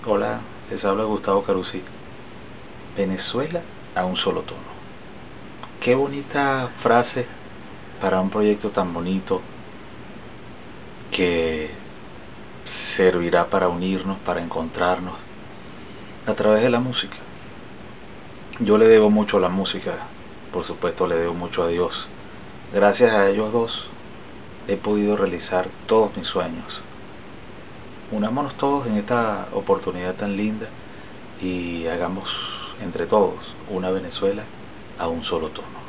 Hola, les habla Gustavo Carusí. Venezuela a un solo tono. Qué bonita frase para un proyecto tan bonito que servirá para unirnos, para encontrarnos a través de la música. Yo le debo mucho a la música, por supuesto le debo mucho a Dios. Gracias a ellos dos he podido realizar todos mis sueños. Unámonos todos en esta oportunidad tan linda y hagamos entre todos una Venezuela a un solo tono.